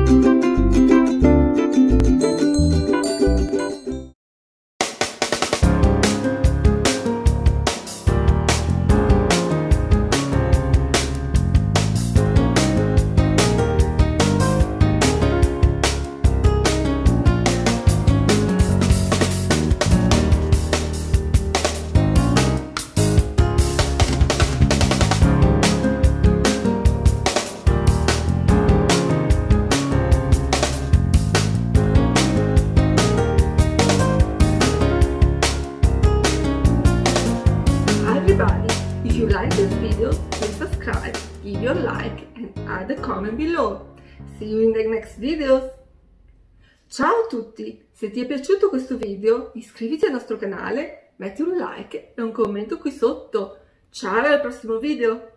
If you like this video, please subscribe, give your like and add a comment below. See you in the next videos! Ciao a tutti! Se ti è piaciuto questo video, iscriviti al nostro canale, metti un like e un commento qui sotto. Ciao, al prossimo video!